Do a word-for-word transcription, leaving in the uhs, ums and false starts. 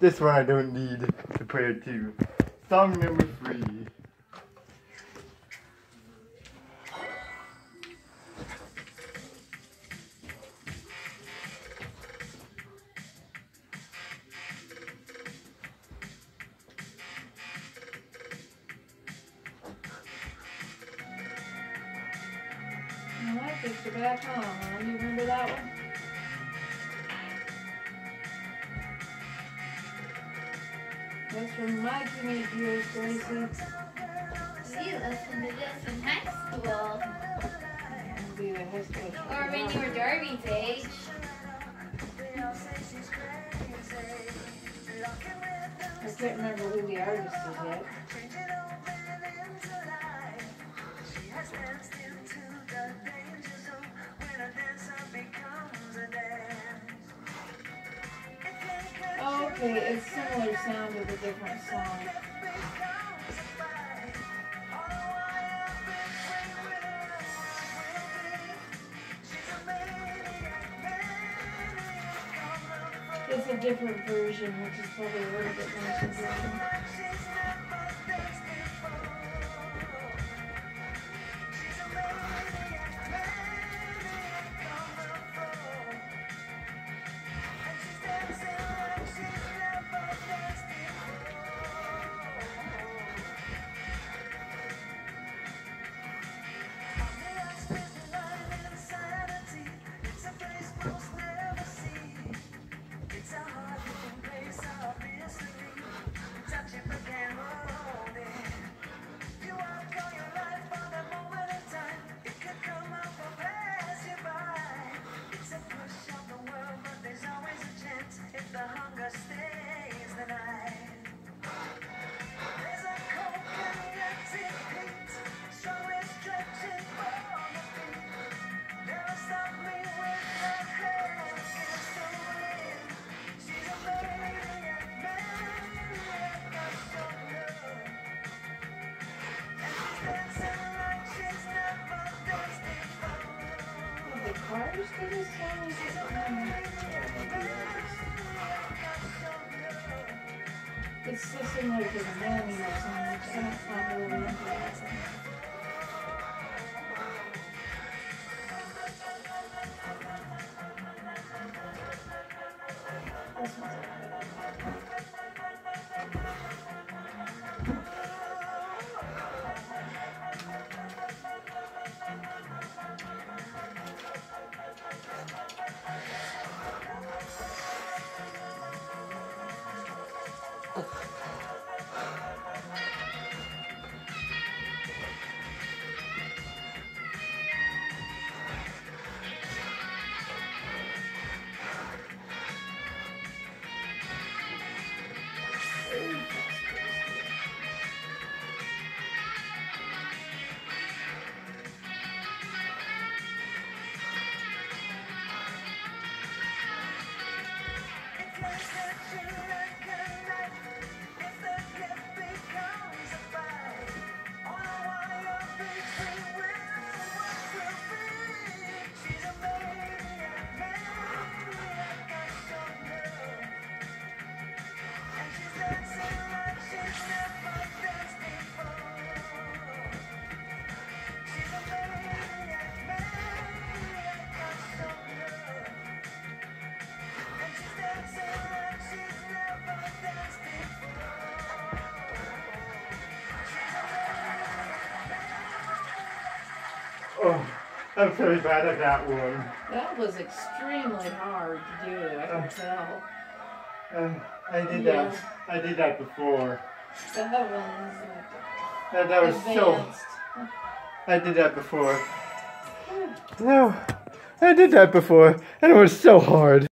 This one I don't need to play it to. Song number three. I picked it back home. Huh? You remember that one? That's from my teenage years, Gracie. We listened to this in high school. Be the high school Or when you were Darby's age. I can't remember who the artist is yet. Oh, okay, it's similar sound with a different song. It's a different version, which is probably a little bit more confusing. Cars to this song? Is it It's so similar to the Maniac song, which I don't find really into that song. This one's Oh, I'm very bad at that one. That was extremely hard to do, I can tell. Um, I did Yeah. that. I did that before. That one's like That, that was advanced. so. I did that before. No, I did that before, and it was so hard.